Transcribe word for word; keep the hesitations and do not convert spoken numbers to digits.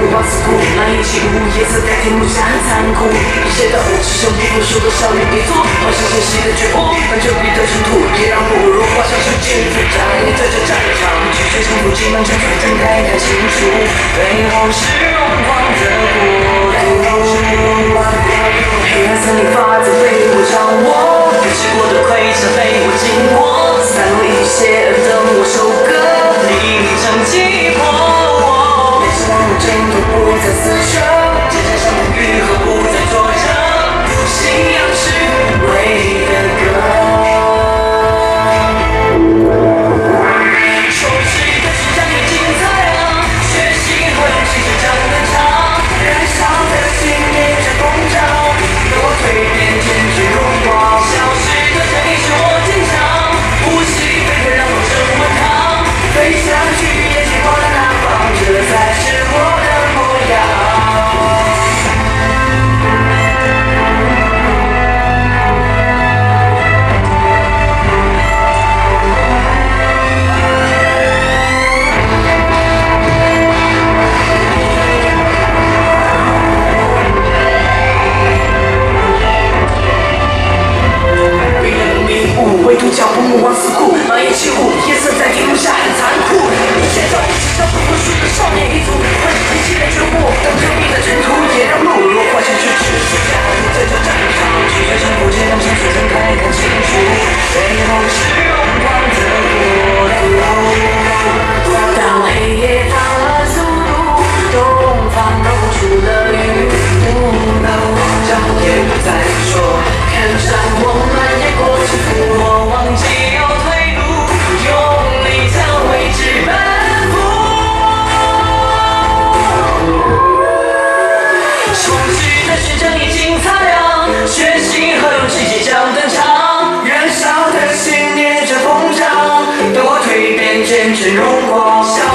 往死苦，难以起舞，夜色代替幕下很残酷。一切的只剩不服输的少年别做，好像现实的觉悟，但就逼的尘土，别让不如画上是金字站立在这战场，拒绝幸福，只能将全睁开看清楚，背后是荣光的国度。黑暗森林法则被我掌握，吃过的亏欠被我经过，散落一些而等我收割，力量击破我。每次让我挣脱不再撕扯，肩上像愈合不再作者，信仰是唯一的歌。充实的是将你精彩啊，学习和勇气就将登场，燃烧的信念在疯长，等我蜕变见证荣光。消失的正义是我坚强，呼吸飞跃让我成稳康，飞向去也经过的南方，这才是我的模样。脚步目光四顾，满眼起舞，夜色在屏幕下很残酷。一切都只剩不服输的少年一族，唤醒自己的觉悟，当遮蔽的征途，也让懦弱化成支持。加入这场战场，拒绝胜负，且让生死睁开看清楚，背后是荣光的国度。当黑夜烫了速度，东方露出了云雾，将也不再说，看上我们也过去覆没。忘记要退路，用力将未知奔赴。充实的是正义精彩啊，血性和勇气即将登场，燃烧的信念正疯长，等我蜕变见证荣光。